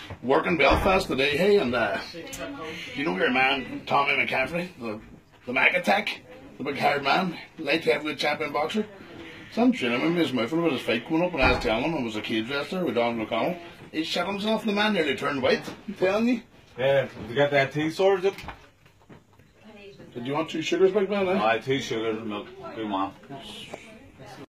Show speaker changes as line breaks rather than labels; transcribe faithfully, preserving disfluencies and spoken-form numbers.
work in Belfast today, hey, and uh, you know your man, Tommy McCarthy, the, the Macatech, the big haired man, light heavyweight champion boxer. Some training him, his mouth with his fight going up, and I was telling him I was a cage wrestler with Don McConnell. He shot himself, and the man nearly turned white. I'm telling you.
Yeah, you got that tea sorted?
Did you want two sugars, big man? Eh?
Aye, two sugars and milk. Good man.